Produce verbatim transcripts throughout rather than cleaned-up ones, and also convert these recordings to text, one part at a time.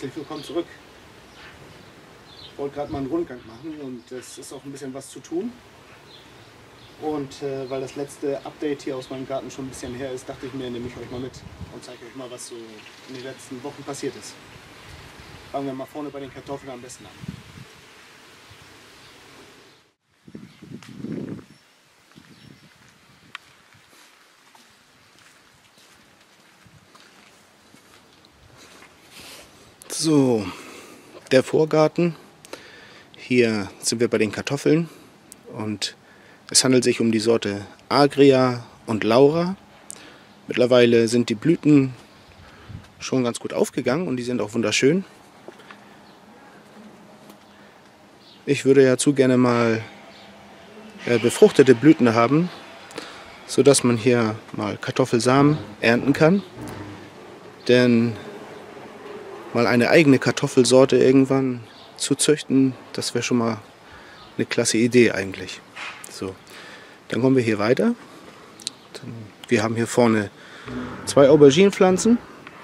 herzlich willkommen zurück. Ich wollte gerade mal einen Rundgang machen und es ist auch ein bisschen was zu tun. Und äh, weil das letzte Update hier aus meinem Garten schon ein bisschen her ist, dachte ich mir, nehme ich euch mal mit und zeige euch mal, was so in den letzten Wochen passiert ist. Fangen wir mal vorne bei den Kartoffeln am besten an. So, der Vorgarten. Hier sind wir bei den Kartoffeln und es handelt sich um die Sorte Agria und Laura. Mittlerweile sind die Blüten schon ganz gut aufgegangen und die sind auch wunderschön. Ich würde ja zu gerne mal äh, befruchtete Blüten haben, sodass man hier mal Kartoffelsamen ernten kann. Denn mal eine eigene Kartoffelsorte irgendwann zu züchten, das wäre schon mal eine klasse Idee eigentlich. So, dann kommen wir hier weiter. Wir haben hier vorne zwei Auberginenpflanzen.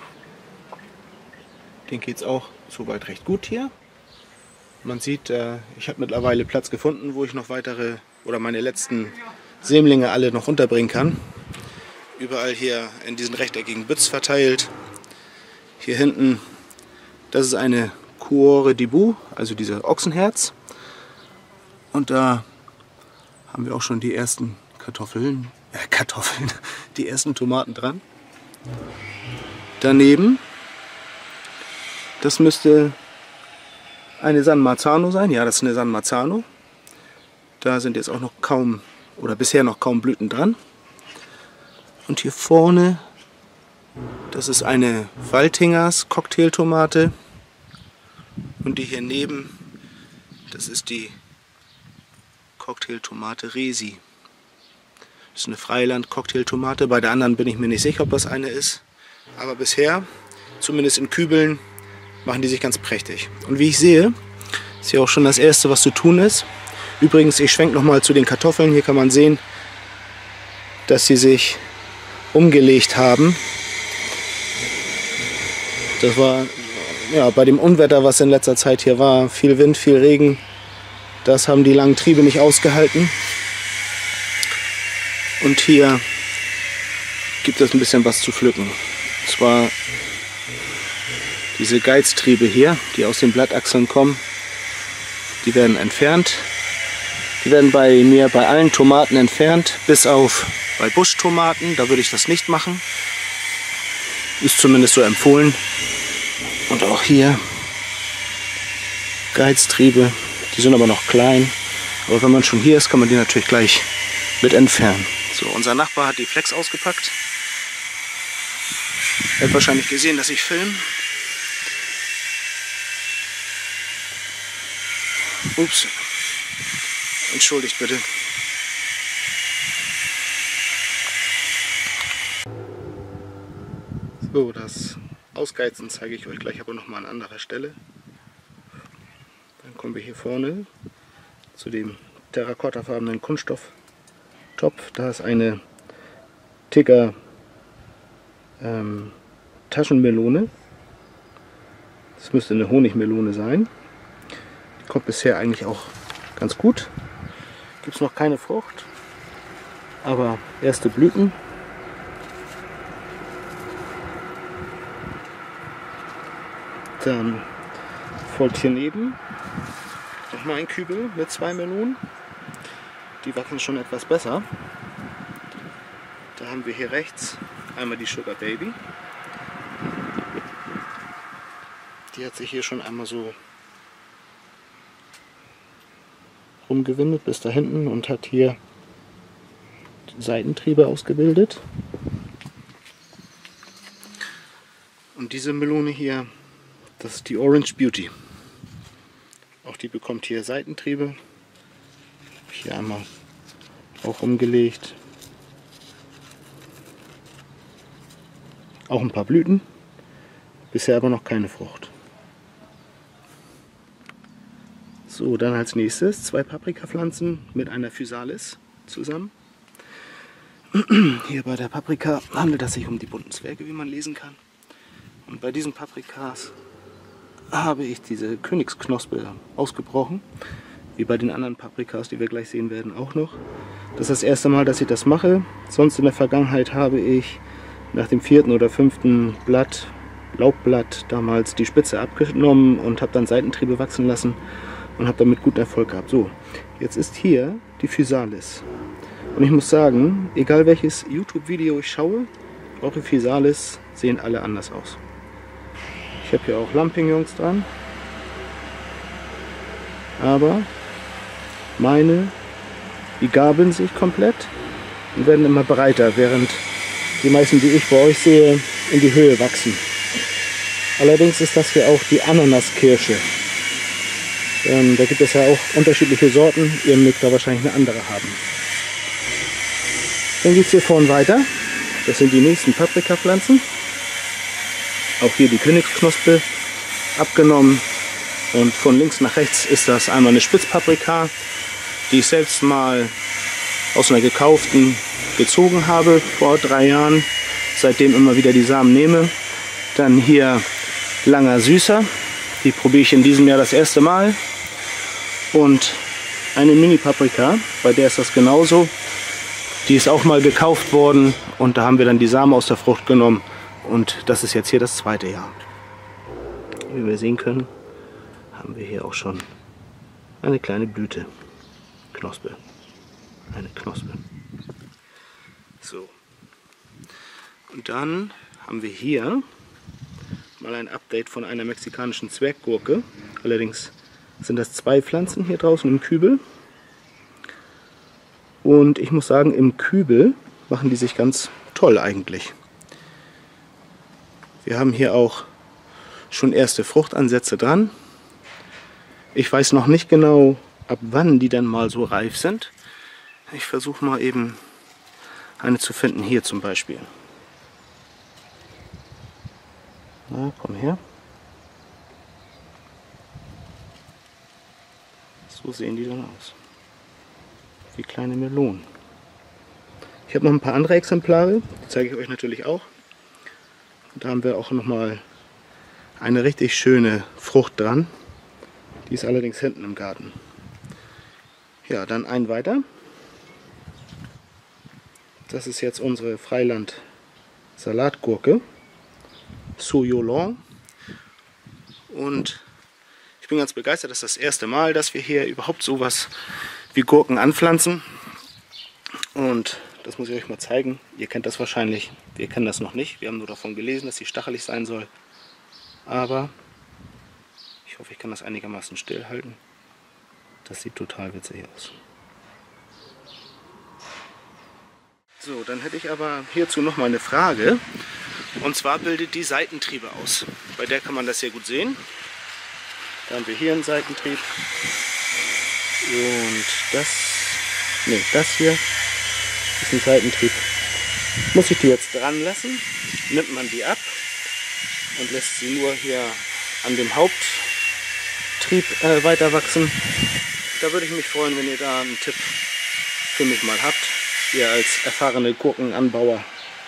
Denen geht es auch soweit recht gut hier. Man sieht, ich habe mittlerweile Platz gefunden, wo ich noch weitere oder meine letzten Sämlinge alle noch unterbringen kann. Überall hier in diesen rechteckigen Bütz verteilt. Hier hinten, das ist eine Cuore di Bu, also dieser Ochsenherz. Und da haben wir auch schon die ersten Kartoffeln, äh Kartoffeln, die ersten Tomaten dran. Daneben, das müsste eine San Marzano sein. Ja, das ist eine San Marzano. Da sind jetzt auch noch kaum, oder bisher noch kaum Blüten dran. Und hier vorne, das ist eine Waltingers Cocktailtomate. Und die hier neben, das ist die Cocktailtomate Resi. Das ist eine Freiland-Cocktailtomate. Bei der anderen bin ich mir nicht sicher, ob das eine ist. Aber bisher, zumindest in Kübeln, machen die sich ganz prächtig. Und wie ich sehe, ist hier auch schon das erste, was zu tun ist. Übrigens, ich schwenke nochmal zu den Kartoffeln. Hier kann man sehen, dass sie sich umgelegt haben. Das war ja bei dem Unwetter, was in letzter Zeit hier war, viel Wind, viel Regen. Das haben die langen Triebe nicht ausgehalten. Und hier gibt es ein bisschen was zu pflücken. Und zwar diese Geiztriebe hier, die aus den Blattachseln kommen, die werden entfernt. Die werden bei mir bei allen Tomaten entfernt, bis auf bei Buschtomaten. Da würde ich das nicht machen. Ist zumindest so empfohlen. Und auch hier Geiztriebe, die sind aber noch klein. Aber wenn man schon hier ist, kann man die natürlich gleich mit entfernen. So, unser Nachbar hat die Flex ausgepackt. Er hat wahrscheinlich gesehen, dass ich filme. Ups. Entschuldigt bitte. So, das Ausgeizen zeige ich euch gleich aber noch mal an anderer Stelle. Dann kommen wir hier vorne zu dem terrakottafarbenen Kunststofftopf. Da ist eine Tigger ähm, Taschenmelone. Das müsste eine Honigmelone sein. Die kommt bisher eigentlich auch ganz gut. Gibt es noch keine Frucht, aber erste Blüten. Dann folgt hier neben nochmal ein Kübel mit zwei Melonen. Die wachsen schon etwas besser. Da haben wir hier rechts einmal die Sugar Baby. Die hat sich hier schon einmal so rumgewindet bis da hinten und hat hier Seitentriebe ausgebildet. Und diese Melone hier, das ist die Orange Beauty. Auch die bekommt hier Seitentriebe. Hier einmal auch umgelegt. Auch ein paar Blüten. Bisher aber noch keine Frucht. So, dann als nächstes zwei Paprikapflanzen mit einer Physalis zusammen. Hier bei der Paprika handelt es sich um die bunten Zwerge, wie man lesen kann. Und bei diesen Paprikas habe ich diese Königsknospe ausgebrochen. Wie bei den anderen Paprikas, die wir gleich sehen werden, auch noch. Das ist das erste Mal, dass ich das mache. Sonst in der Vergangenheit habe ich nach dem vierten oder fünften Blatt, Laubblatt, damals die Spitze abgenommen und habe dann Seitentriebe wachsen lassen und habe damit guten Erfolg gehabt. So, jetzt ist hier die Physalis. Und ich muss sagen, egal welches YouTube-Video ich schaue, eure Physalis sehen alle anders aus. Ich habe hier auch Lampignons dran, aber meine, die gabeln sich komplett und werden immer breiter, während die meisten, die ich bei euch sehe, in die Höhe wachsen. Allerdings ist das hier auch die Ananaskirsche. Ähm, da gibt es ja auch unterschiedliche Sorten, ihr mögt da wahrscheinlich eine andere haben. Dann geht es hier vorne weiter, das sind die nächsten Paprikapflanzen. Auch hier die Königsknospe abgenommen. Und von links nach rechts ist das einmal eine Spitzpaprika, die ich selbst mal aus einer gekauften gezogen habe vor drei Jahren. Seitdem immer wieder die Samen nehme. Dann hier Langer Süßer, die probiere ich in diesem Jahr das erste Mal. Und eine Mini-Paprika, bei der ist das genauso. Die ist auch mal gekauft worden und da haben wir dann die Samen aus der Frucht genommen. Und das ist jetzt hier das zweite Jahr. Wie wir sehen können, haben wir hier auch schon eine kleine Blüte. Knospe. Eine Knospe. So. Und dann haben wir hier mal ein Update von einer mexikanischen Zwerggurke. Allerdings sind das zwei Pflanzen hier draußen im Kübel. Und ich muss sagen, im Kübel machen die sich ganz toll eigentlich. Wir haben hier auch schon erste Fruchtansätze dran. Ich weiß noch nicht genau, ab wann die dann mal so reif sind. Ich versuche mal eben eine zu finden, hier zum Beispiel. Na, komm her. So sehen die dann aus. Wie kleine Melonen. Ich habe noch ein paar andere Exemplare, die zeige ich euch natürlich auch. Und da haben wir auch noch mal eine richtig schöne Frucht dran. Die ist allerdings hinten im Garten. Ja, dann ein weiter. Das ist jetzt unsere Freiland-Salatgurke. Soyolong. Und ich bin ganz begeistert, das ist das erste Mal, dass wir hier überhaupt sowas wie Gurken anpflanzen. Und das muss ich euch mal zeigen. Ihr kennt das wahrscheinlich, wir kennen das noch nicht. Wir haben nur davon gelesen, dass sie stachelig sein soll. Aber ich hoffe, ich kann das einigermaßen stillhalten. Das sieht total witzig aus. So, dann hätte ich aber hierzu noch mal eine Frage. Und zwar bildet die Seitentriebe aus. Bei der kann man das sehr gut sehen. Da haben wir hier einen Seitentrieb. Und das, nee, das hier ist ein Seitentrieb. Muss ich die jetzt dran lassen, nimmt man die ab und lässt sie nur hier an dem Haupttrieb äh, weiter wachsen. Da würde ich mich freuen, wenn ihr da einen Tipp für mich mal habt, ihr als erfahrene Gurkenanbauer.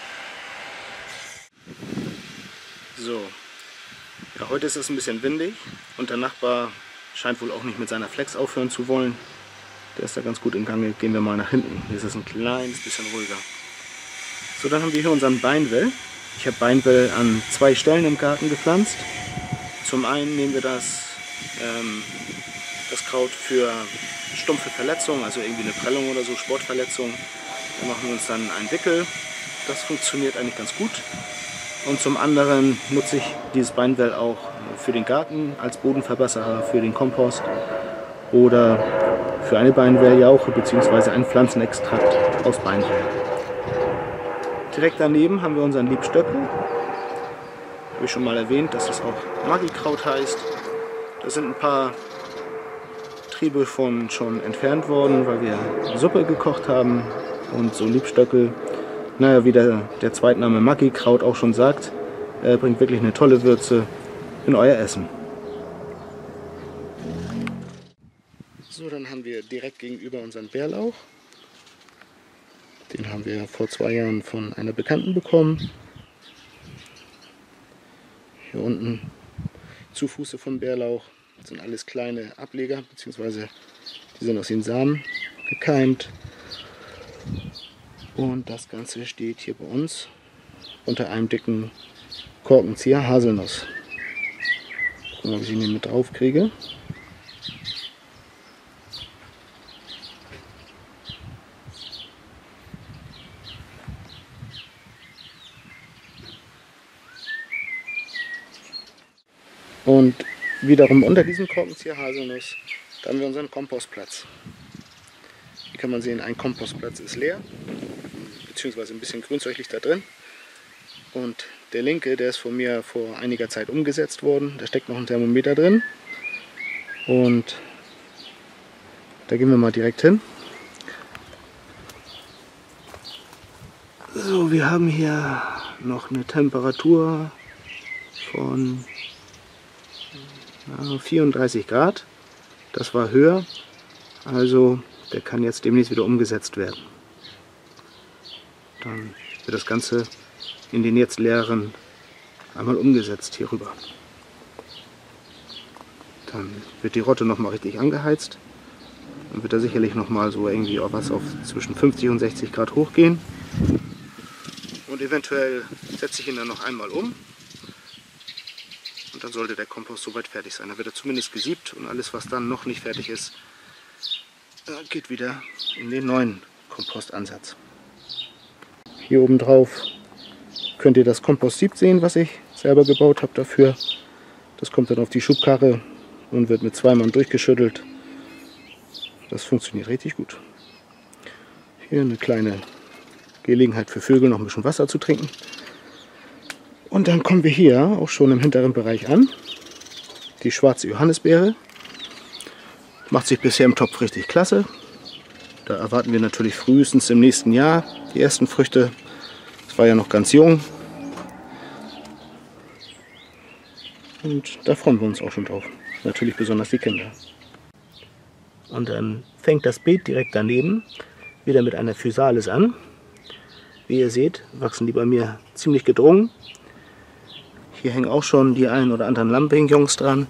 So, ja, heute ist es ein bisschen windig und der Nachbar scheint wohl auch nicht mit seiner Flex aufhören zu wollen. Der ist da ganz gut im Gange. Gehen wir mal nach hinten. Hier ist es ein kleines bisschen ruhiger. So, dann haben wir hier unseren Beinwell. Ich habe Beinwell an zwei Stellen im Garten gepflanzt. Zum einen nehmen wir das, ähm, das Kraut für stumpfe Verletzungen, also irgendwie eine Prellung oder so, Sportverletzung. Da machen wir uns dann einen Wickel. Das funktioniert eigentlich ganz gut. Und zum anderen nutze ich dieses Beinwell auch für den Garten als Bodenverbesserer, für den Kompost oder für eine Beinwelljauche bzw. einen Pflanzenextrakt aus Beinwell. Direkt daneben haben wir unseren Liebstöckel. Habe ich schon mal erwähnt, dass das auch Magikraut heißt. Da sind ein paar Triebe von schon entfernt worden, weil wir Suppe gekocht haben. Und so Liebstöckel, naja, wie der, der Zweitname Magikraut auch schon sagt, äh, bringt wirklich eine tolle Würze in euer Essen. So, dann haben wir direkt gegenüber unseren Bärlauch. Den haben wir vor zwei Jahren von einer Bekannten bekommen. Hier unten Zufuße vom Bärlauch. Das sind alles kleine Ableger, beziehungsweise die sind aus den Samen gekeimt. Und das Ganze steht hier bei uns unter einem dicken Korkenzieher Haselnuss. Gucken, ob ich ihn hier mit drauf kriege. Und wiederum unter diesem Korkenzieher Haselnuss, da haben wir unseren Kompostplatz. Hier kann man sehen, ein Kompostplatz ist leer, beziehungsweise ein bisschen Grünzeug liegt da drin. Und der linke, der ist von mir vor einiger Zeit umgesetzt worden. Da steckt noch ein Thermometer drin. Und da gehen wir mal direkt hin. So, wir haben hier noch eine Temperatur von vierunddreißig Grad. Das war höher. Also der kann jetzt demnächst wieder umgesetzt werden. Dann wird das Ganze in den jetzt leeren einmal umgesetzt hier rüber. Dann wird die Rotte noch mal richtig angeheizt. Dann wird er sicherlich noch mal so irgendwie auf was auf zwischen fünfzig und sechzig Grad hochgehen. Und eventuell setze ich ihn dann noch einmal um. Und dann sollte der Kompost soweit fertig sein. Dann wird er zumindest gesiebt und alles, was dann noch nicht fertig ist, geht wieder in den neuen Kompostansatz. Hier oben drauf könnt ihr das Kompostsieb sehen, was ich selber gebaut habe dafür. Das kommt dann auf die Schubkarre und wird mit zwei Mann durchgeschüttelt. Das funktioniert richtig gut. Hier eine kleine Gelegenheit für Vögel, noch ein bisschen Wasser zu trinken. Und dann kommen wir hier auch schon im hinteren Bereich an. Die schwarze Johannisbeere. Macht sich bisher im Topf richtig klasse. Da erwarten wir natürlich frühestens im nächsten Jahr die ersten Früchte. Es war ja noch ganz jung. Und da freuen wir uns auch schon drauf. Natürlich besonders die Kinder. Und dann fängt das Beet direkt daneben wieder mit einer Physalis an. Wie ihr seht, wachsen die bei mir ziemlich gedrungen. Hier hängen auch schon die ein oder anderen Lampignons dran.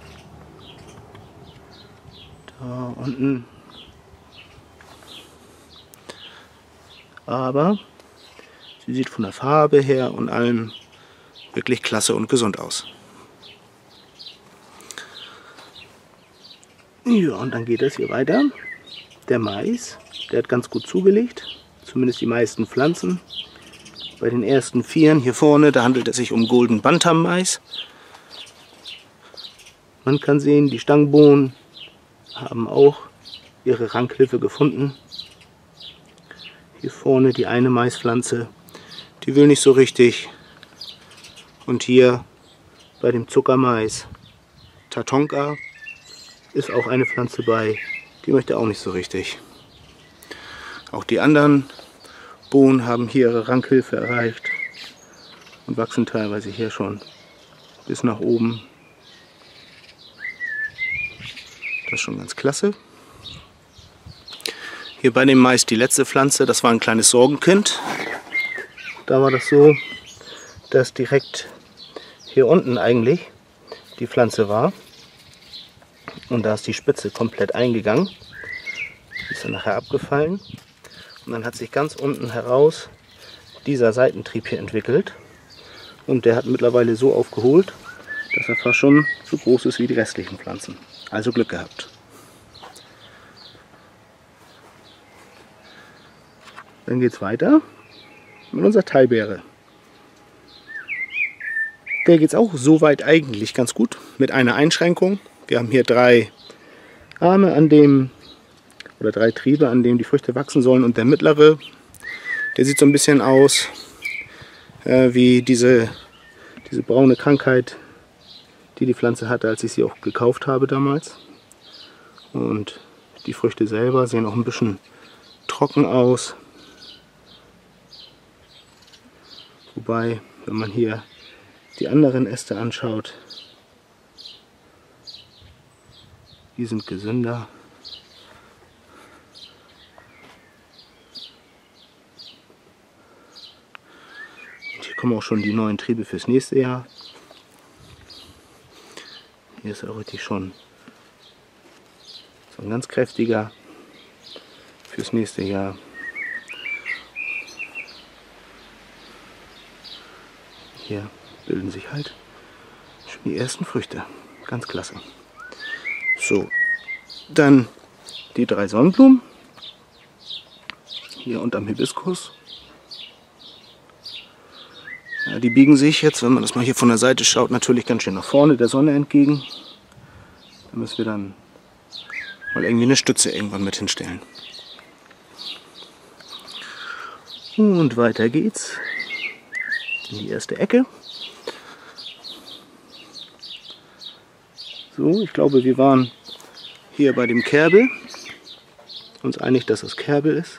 Da unten. Aber sie sieht von der Farbe her und allem wirklich klasse und gesund aus. Ja, und dann geht es hier weiter. Der Mais, der hat ganz gut zugelegt, zumindest die meisten Pflanzen. Bei den ersten Vieren hier vorne, da handelt es sich um Golden Bantam Mais. Man kann sehen, die Stangenbohnen haben auch ihre Rankhilfe gefunden. Hier vorne die eine Maispflanze, die will nicht so richtig. Und hier bei dem Zuckermais Tatonka ist auch eine Pflanze bei, die möchte auch nicht so richtig. Auch die anderen Bohnen haben hier ihre Rankhilfe erreicht und wachsen teilweise hier schon bis nach oben. Das ist schon ganz klasse. Hier bei dem Mais die letzte Pflanze, das war ein kleines Sorgenkind. Da war das so, dass direkt hier unten eigentlich die Pflanze war. Und da ist die Spitze komplett eingegangen. Die ist dann nachher abgefallen. Und dann hat sich ganz unten heraus dieser Seitentrieb hier entwickelt. Und der hat mittlerweile so aufgeholt, dass er fast schon so groß ist wie die restlichen Pflanzen. Also Glück gehabt. Dann geht es weiter mit unserer Thai-Beere. Der geht es auch soweit eigentlich ganz gut, mit einer Einschränkung. Wir haben hier drei Arme, an dem, oder drei Triebe, an denen die Früchte wachsen sollen. Und der mittlere, der sieht so ein bisschen aus äh, wie diese, diese braune Krankheit, die die Pflanze hatte, als ich sie auch gekauft habe damals. Und die Früchte selber sehen auch ein bisschen trocken aus. Wobei, wenn man hier die anderen Äste anschaut, die sind gesünder. Und hier kommen auch schon die neuen Triebe fürs nächste Jahr. Hier ist er richtig schon so ein ganz kräftiger fürs nächste Jahr. Hier bilden sich halt schon die ersten Früchte. Ganz klasse. So, dann die drei Sonnenblumen. Hier unterm Hibiskus. Ja, die biegen sich jetzt, wenn man das mal hier von der Seite schaut, natürlich ganz schön nach vorne der Sonne entgegen. Da müssen wir dann mal irgendwie eine Stütze irgendwann mit hinstellen. Und weiter geht's in die erste Ecke. So, ich glaube, wir waren hier bei dem Kerbel. Uns einig, dass es Kerbel ist.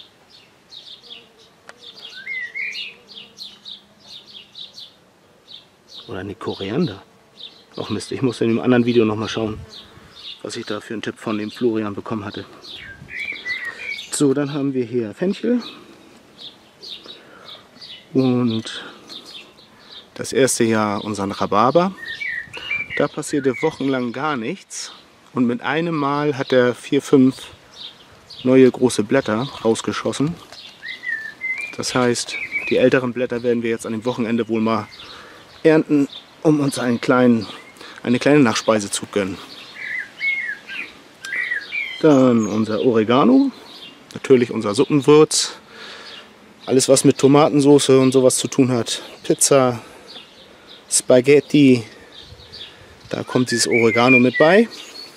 Oder eine Koriander. Ach Mist, ich muss in dem anderen Video noch mal schauen, was ich da für einen Tipp von dem Florian bekommen hatte. So, dann haben wir hier Fenchel. Und das erste Jahr unseren Rhabarber. Da passierte wochenlang gar nichts. Und mit einem Mal hat er vier, fünf neue große Blätter rausgeschossen. Das heißt, die älteren Blätter werden wir jetzt an dem Wochenende wohl mal ernten, um uns einen kleinen, eine kleine Nachspeise zu gönnen. Dann unser Oregano, natürlich unser Suppenwürz. Alles, was mit Tomatensauce und sowas zu tun hat. Pizza, Spaghetti, da kommt dieses Oregano mit bei.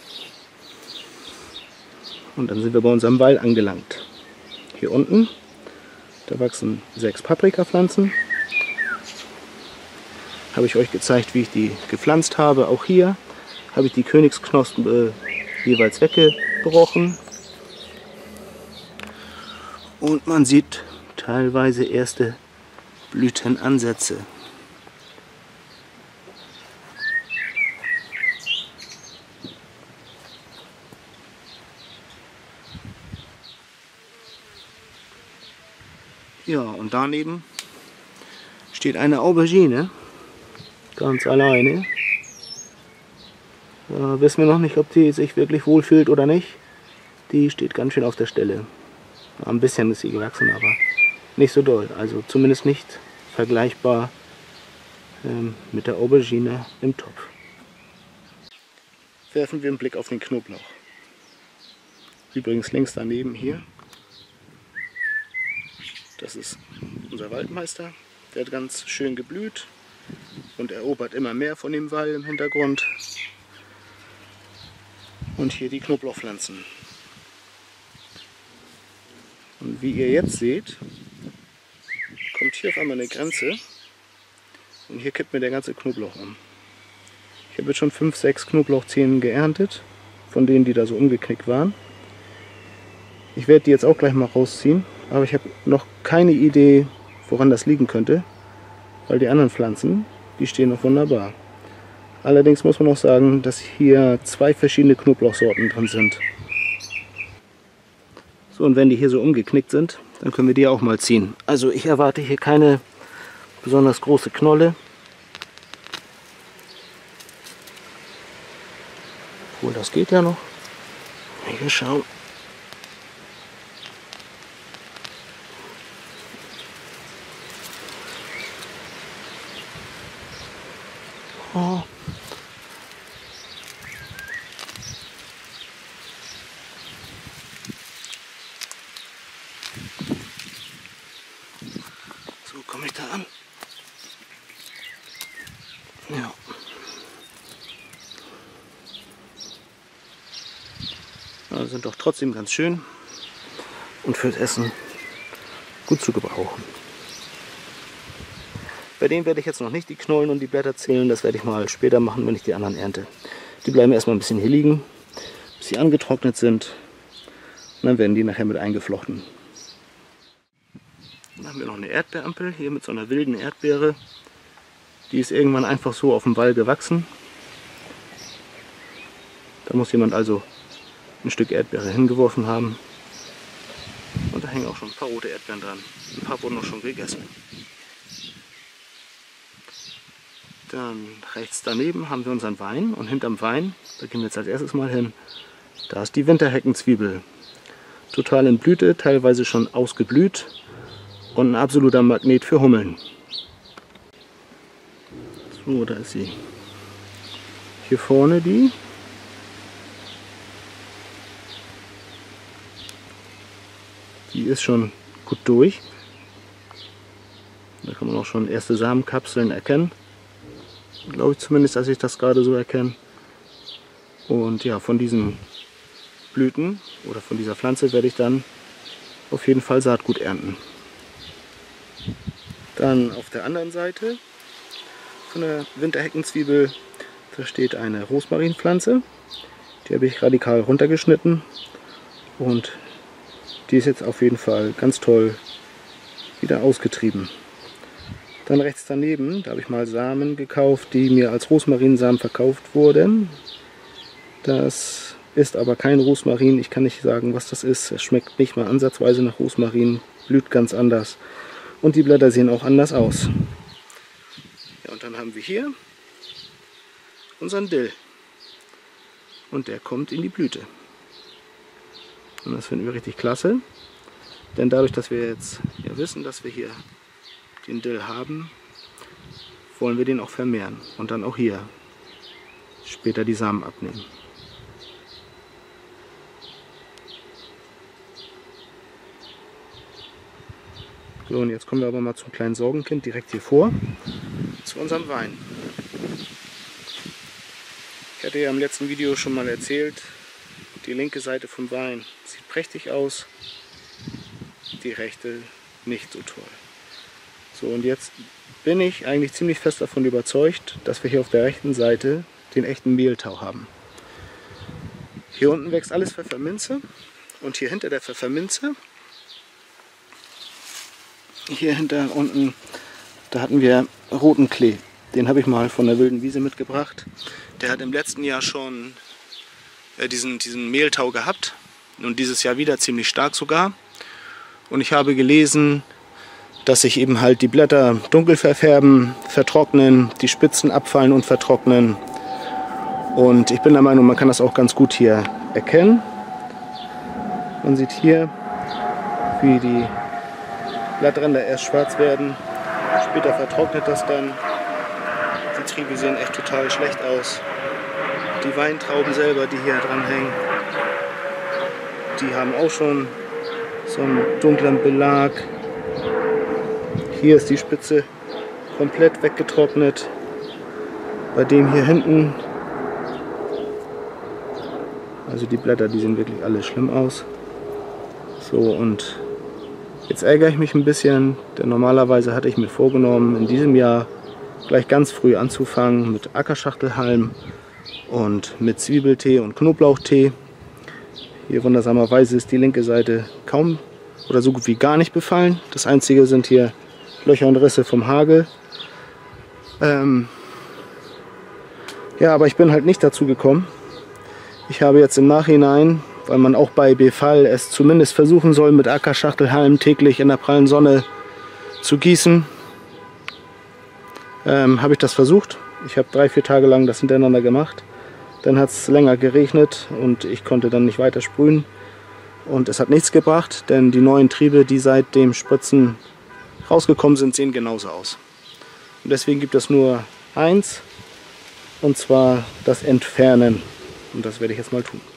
Und dann sind wir bei unserem Wall angelangt. Hier unten, da wachsen sechs Paprikapflanzen. Habe ich euch gezeigt, wie ich die gepflanzt habe. Auch hier habe ich die Königsknospen äh, jeweils weggebrochen. Und man sieht teilweise erste Blütenansätze. Ja, und daneben steht eine Aubergine. Ganz alleine. Da wissen wir noch nicht, ob die sich wirklich wohlfühlt oder nicht. Die steht ganz schön auf der Stelle. Ein bisschen ist sie gewachsen, aber nicht so doll. Also zumindest nicht vergleichbar ähm, mit der Aubergine im Topf. Werfen wir einen Blick auf den Knoblauch. Übrigens links daneben hier. Das ist unser Waldmeister. Der hat ganz schön geblüht. Und erobert immer mehr von dem Wall im Hintergrund. Und hier die Knoblauchpflanzen. Und wie ihr jetzt seht, kommt hier auf einmal eine Grenze. Und hier kippt mir der ganze Knoblauch um. Ich habe jetzt schon fünf, sechs Knoblauchzehen geerntet, von denen, die da so umgeknickt waren. Ich werde die jetzt auch gleich mal rausziehen, aber ich habe noch keine Idee, woran das liegen könnte. Weil die anderen Pflanzen, die stehen noch wunderbar. Allerdings muss man auch sagen, dass hier zwei verschiedene Knoblauchsorten drin sind. So, und wenn die hier so umgeknickt sind, dann können wir die auch mal ziehen. Also ich erwarte hier keine besonders große Knolle. Obwohl, das geht ja noch. Hier schauen. Oh. So komme ich da an. Ja. Also sind doch trotzdem ganz schön und fürs Essen gut zu gebrauchen. Bei denen werde ich jetzt noch nicht die Knollen und die Blätter zählen, das werde ich mal später machen, wenn ich die anderen ernte. Die bleiben erstmal ein bisschen hier liegen, bis sie angetrocknet sind. Und dann werden die nachher mit eingeflochten. Dann haben wir noch eine Erdbeerampel, hier mit so einer wilden Erdbeere. Die ist irgendwann einfach so auf dem Wall gewachsen. Da muss jemand also ein Stück Erdbeere hingeworfen haben. Und da hängen auch schon ein paar rote Erdbeeren dran. Ein paar wurden auch schon gegessen. Dann rechts daneben haben wir unseren Wein und hinterm Wein, da gehen wir jetzt als erstes mal hin, da ist die Winterheckenzwiebel. Total in Blüte, teilweise schon ausgeblüht und ein absoluter Magnet für Hummeln. So, da ist sie. Hier vorne die. Die ist schon gut durch. Da kann man auch schon erste Samenkapseln erkennen. Glaube ich zumindest, dass ich das gerade so erkenne. Und ja, von diesen Blüten oder von dieser Pflanze werde ich dann auf jeden Fall Saatgut ernten. Dann auf der anderen Seite von der Winterheckenzwiebel, da steht eine Rosmarinpflanze. Die habe ich radikal runtergeschnitten und die ist jetzt auf jeden Fall ganz toll wieder ausgetrieben. Dann rechts daneben, da habe ich mal Samen gekauft, die mir als Rosmarinsamen verkauft wurden. Das ist aber kein Rosmarin, ich kann nicht sagen, was das ist. Es schmeckt nicht mal ansatzweise nach Rosmarin, blüht ganz anders. Und die Blätter sehen auch anders aus. Ja, und dann haben wir hier unseren Dill. Und der kommt in die Blüte. Und das finden wir richtig klasse. Denn dadurch, dass wir jetzt ja wissen, dass wir hier den Dill haben, wollen wir den auch vermehren. Und dann auch hier später die Samen abnehmen. So, und jetzt kommen wir aber mal zum kleinen Sorgenkind direkt hier vor, zu unserem Wein. Ich hatte ja im letzten Video schon mal erzählt, die linke Seite vom Wein sieht prächtig aus, die rechte nicht so toll. So, und jetzt bin ich eigentlich ziemlich fest davon überzeugt, dass wir hier auf der rechten Seite den echten Mehltau haben. Hier unten wächst alles Pfefferminze und hier hinter der Pfefferminze, hier hinter unten, da hatten wir roten Klee. Den habe ich mal von der wilden Wiese mitgebracht. Der hat im letzten Jahr schon äh, diesen, diesen Mehltau gehabt und dieses Jahr wieder ziemlich stark sogar. Und ich habe gelesen, dass sich eben halt die Blätter dunkel verfärben, vertrocknen, die Spitzen abfallen und vertrocknen. Und ich bin der Meinung, man kann das auch ganz gut hier erkennen. Man sieht hier, wie die Blattränder erst schwarz werden, später vertrocknet das dann. Die Triebe sehen echt total schlecht aus. Die Weintrauben selber, die hier dran hängen, die haben auch schon so einen dunklen Belag. Hier ist die Spitze komplett weggetrocknet. Bei dem hier hinten, also die Blätter, die sehen wirklich alle schlimm aus. So, und jetzt ärgere ich mich ein bisschen, denn normalerweise hatte ich mir vorgenommen, in diesem Jahr gleich ganz früh anzufangen mit Ackerschachtelhalm und mit Zwiebeltee und Knoblauchtee. Hier wundersamerweise ist die linke Seite kaum oder so gut wie gar nicht befallen. Das einzige sind hier Löcher und Risse vom Hagel. Ähm ja, aber ich bin halt nicht dazu gekommen. Ich habe jetzt im Nachhinein, weil man auch bei Befall es zumindest versuchen soll, mit Ackerschachtelhalm täglich in der prallen Sonne zu gießen, ähm, habe ich das versucht. Ich habe drei, vier Tage lang das hintereinander gemacht. Dann hat es länger geregnet und ich konnte dann nicht weiter sprühen. Und es hat nichts gebracht, denn die neuen Triebe, die seit dem Spritzen rausgekommen sind, sehen genauso aus. Und deswegen gibt es nur eins, und zwar das Entfernen. Und das werde ich jetzt mal tun.